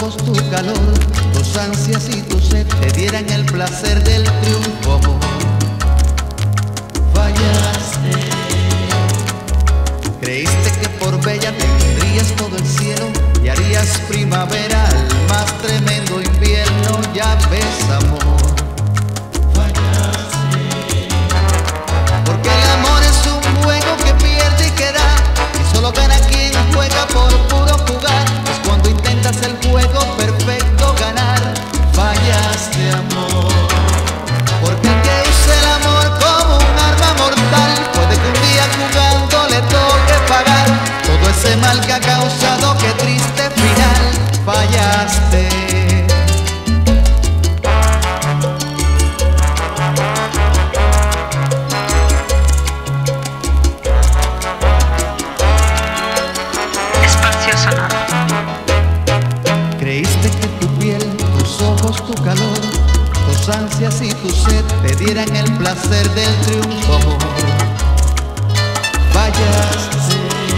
ojos, tu calor, tus ansias y tu sed te dieran el placer del triunfo, amor. Fallaste. Creíste que por bella tendrías todo el cielo y harías primavera al más tremendo invierno. Ya ves, amor, fallaste. Porque el amor es un juego que pierde y que da, y solo gana quien juega por puro jugar. Es cuando intentas el juego perfecto ganar. Fallaste, amor. Porque el que use el amor como un arma mortal puede que un día jugando le toque pagar todo ese mal que ha causado. Qué triste final. Fallaste. Espacio Sonoro. Creíste que tu piel, tus ojos, tu calor, tus ansias y tu sed te dieran el placer del triunfo, amor. Fallaste.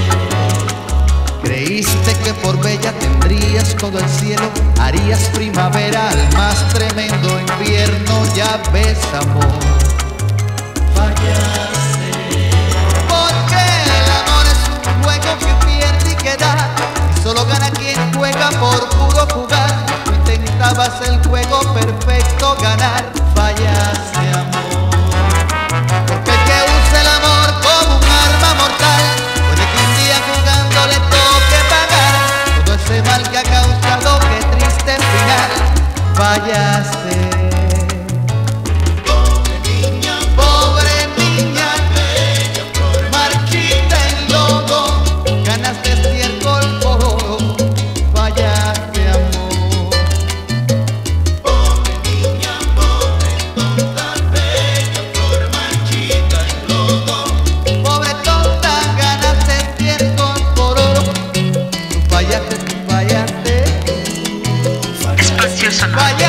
Creíste que por bella tendrías todo el cielo, harías primavera al más tremendo invierno. Ya ves, amor, fallaste. Porque el amor es un juego que pierde y que da, y solo gana quien juega por puro jugar. Tú intentabas el juego perfecto ganar. Fallaste, amor. Porque el que usa el amor como un arma mortal puede que un día jugando le toque pagar todo ese mal que ha causado. Qué triste final. Fallaste. Pobre niña, bella flor marchita en lodo, ganaste estiércol por oro. Fallaste, amor. Pobre niña, pobre tonta, bella flor marchita en lodo. Pobre tonta, ganaste estiércol por oro. Tú fallaste, tú fallaste. Espacio Sonoro. Fallaste.